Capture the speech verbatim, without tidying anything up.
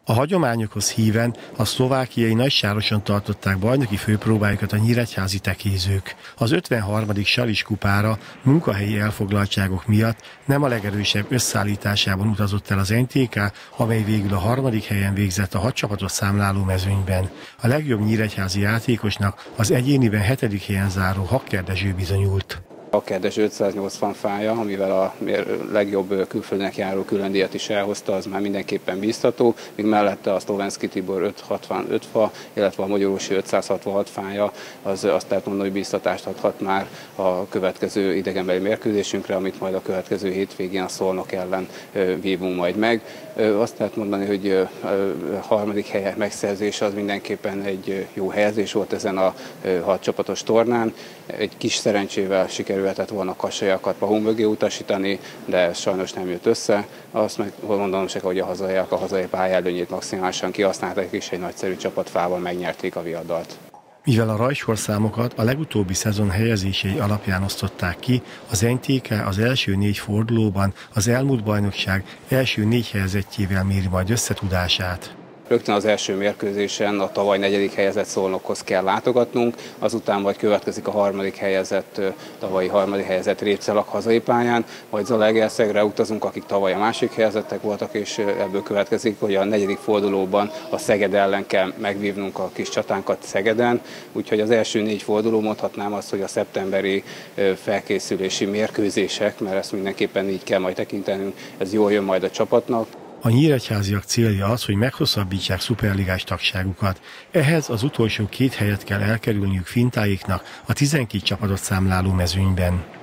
A hagyományokhoz híven a szlovákiai Nagysároson tartották bajnoki főpróbájukat a nyíregyházi tekézők. Az ötvenharmadik Salis kupára munkahelyi elfoglaltságok miatt nem a legerősebb összeállításában utazott el az en té ká, amely végül a harmadik helyen végzett a hat csapatot számláló mezőnyben. A legjobb nyíregyházi játékosnak az egyéniben hetedik helyen záró Hakker Dezső bizonyult. Hakker Dezső ötszáznyolcvan fája, amivel a legjobb külföldnek járó különdíjat is elhozta, az már mindenképpen bíztató, míg mellette a Szlovenszky Tibor ötszázhatvanöt fa, illetve a Magyarósi ötszázhatvanhat fája, az azt lehet mondani, hogy bíztatást adhat már a következő idegenbeli mérkőzésünkre, amit majd a következő hétvégén a Szolnok ellen vívunk majd meg. Azt lehet mondani, hogy a harmadik hely megszerzése az mindenképpen egy jó helyezés volt ezen a hat csapatos tornán. Egy kis szerencsével sikerülhetett volna Kassaiakat Pahun mögé utasítani, de sajnos nem jött össze. Azt meg mondanom se, hogy a hazaiak a hazai pályállőnyét maximálisan kihasználták, és egy nagyszerű csapatfával megnyerték a viadalt. Mivel a rajsorszámokat a legutóbbi szezon helyezései alapján osztották ki, az en té ká az első négy fordulóban az elmúlt bajnokság első négy helyezettjével méri majd összetudását. Rögtön az első mérkőzésen a tavaly negyedik helyezett Szolnokhoz kell látogatnunk, azután majd következik a harmadik helyezett, tavalyi harmadik helyezett Répcelak hazai pályán, majd Zalaegerszegre utazunk, akik tavaly a másik helyezettek voltak, és ebből következik, hogy a negyedik fordulóban a Szeged ellen kell megvívnunk a kis csatánkat Szegeden, úgyhogy az első négy forduló, mondhatnám azt, hogy a szeptemberi felkészülési mérkőzések, mert ezt mindenképpen így kell majd tekintenünk, ez jól jön majd a csapatnak. A nyíregyháziak célja az, hogy meghosszabbítsák szuperligás tagságukat. Ehhez az utolsó két helyet kell elkerülniük fintáiknak a tizenkét csapatot számláló mezőnyben.